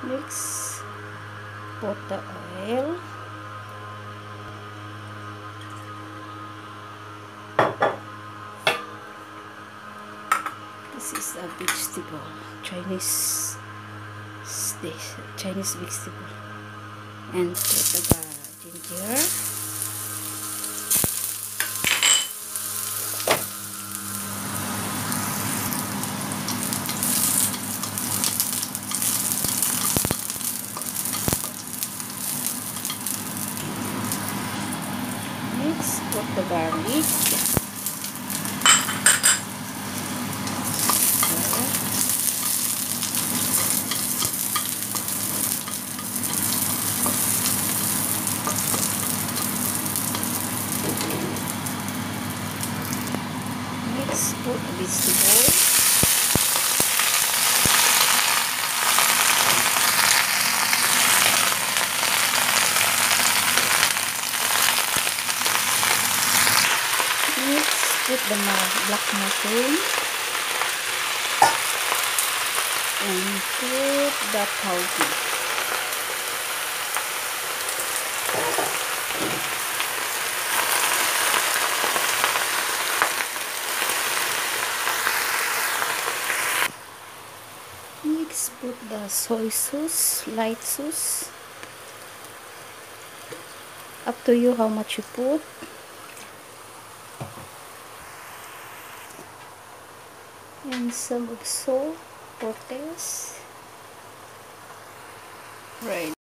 Mix. Put the oil. This is a vegetable, Chinese dish, Chinese vegetable. And put the ginger. Next, put the garlic. Next, put vegetables. Put the black mushroom and put the tauge. Next, put the soy sauce, light sauce. Up to you how much you put. And some of salt for taste. Right.